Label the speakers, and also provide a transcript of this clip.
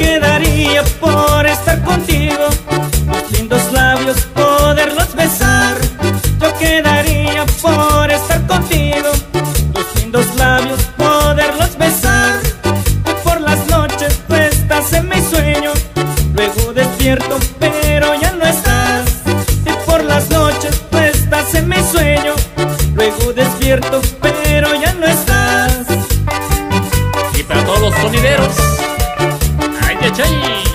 Speaker 1: quedaría por estar contigo, tus lindos labios poderlos besar. Yo quedaría por estar contigo, tus lindos labios poderlos besar. Y por las noches tú estás en mi sueño, luego despierto pero ya no estás. Y por las noches tú estás en mi sueño, luego despierto pero ya no estás.
Speaker 2: Y para todos los sonideros, ¡ay de chay!